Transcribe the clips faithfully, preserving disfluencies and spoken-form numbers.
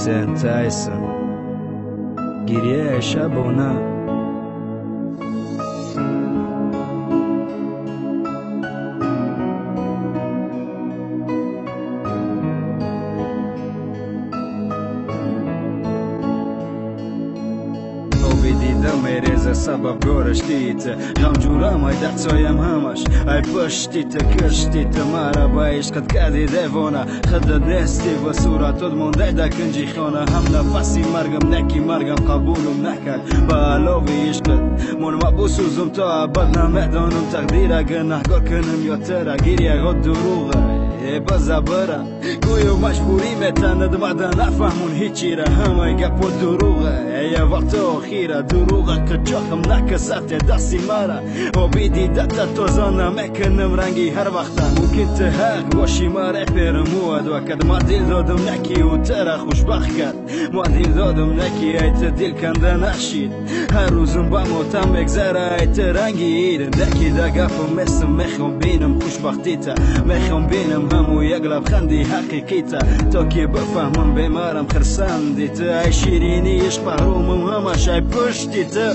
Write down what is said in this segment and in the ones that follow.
سنتایسن گریه شبونه دیدم میرزه سبب گرشتیت غم جورم ای دعتایم همش ای پشتیت کشتیت مرا با عشقت کردی دیوانه خدا دستی و صورتت مونده در کنجی خانه هم نفسی مرگم نکی مرگم قبولم نکرد با علاوه عشقت من مبسوزم تا ابد نمیدانم تقدیر گناهگار کنم یا ترا گیری غد دروغه بزبره گویو مجبوری میتند بعدا نفهمون هیچی را همه گپ و دروغه یه وقت آخیره دروغه که چاخم نکست دستی مرا و بیدی دتا توزانه میکنم رنگی هر وقت ممکن ته حق باشی مرا پیرمود و کد ما دیل دادم نکی و ترا خوشبخت کرد ما دیل دادم نکی ایت دیل کنده نشید هر روزم با موتم بگذره ایت رنگی دکی دا گفم مثل میخوام بینم خوشبختیتا میخوام بینم همو یک لبخندی حقیقیتا تا که بفهمم بیمارم خرسندیتا ای شیرینی عشق محرومم همش ای پشتیتا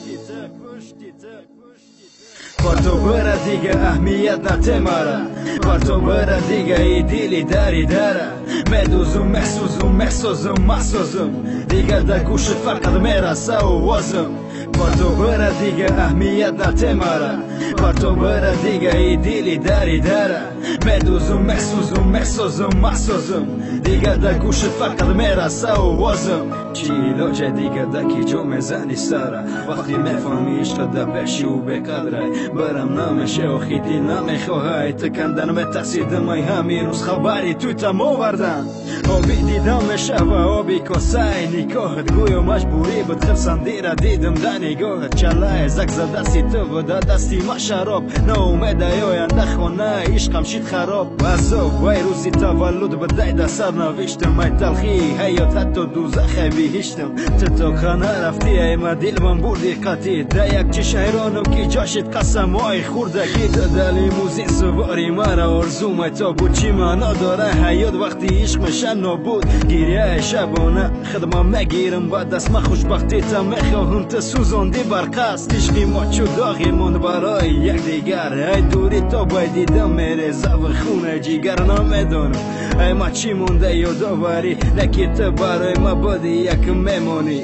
بر تو بره دیگه اهمیت نته مرا بر تو بره دیگه ای دیلی داری داره میدوزم محسوزم محسوزم محسوزم دیگه در گوشت فقط میرسه و وزم بر تو بره دیگه اهمیت نته مرا بر تو بره دیگه ای دیلی داری داره میدوزم محسوزم محسوزم محسوزم دیگه در گوشت فقط میرسه و وزم چی علاجه دیگه دکی جو میزنی سره وقتی میفهمی عشق در بشی و بقدره برم نمیشه و خیتی نمیخواهی تکندن متحسیدم ای همین روز خبری توی تم آوردن آبی دیدم میشه و آبی کاسه نکاهت گویا مجبوری بود خرسندی را دیدم در نگاهت چله زک زد دستی تو و در دستی ما شراب ناومده یاینده خانه عشقم شید خراب عذاب وای روزی تولد بدای در سر نوشتم ای تلخی حیات حتی دوزخ بیهشتم تو خانه رفتی ای ما دل من بردی قطی در یک چش حیرانم که جاشت قسم های خوردگی در لیموزین سواری مرا ارزوم ای تا بود چی معنا داره حیات وقتی عشق میشه نابود گریه شبانه خدمم مگیرم با دست ما خوشبختی تا میخواهم تا سوزاندی برقصد عشقی ما چو داغی من برای یک دیگر ای دوری تا باید دیدم میره زو خونه جیگر نمیدانم ای ما چی مونده یادآوری نکی تو برای ما بودی یک میمونی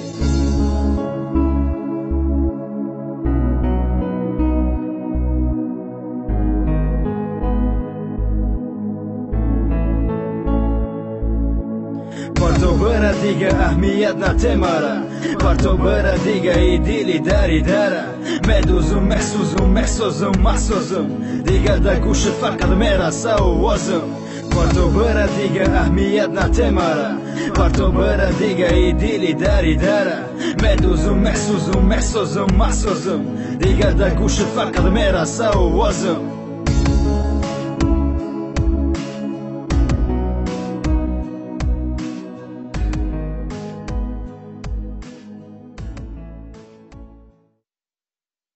بر تو بره دیگه اهمیت نته مرا بر تو بره دیگه ای دیلی داری داره میدوزم محسوزم محسوزم محسوزم دیگه در گوشت فقط میرسه و وزم بر تو بره دیگه اهمیت نته مرا بر تو بره دیگه ای دیلی داری داره میدوزم محسوزم محسوزم محسوزم دیگه در گوشت فقط میرسه و وزم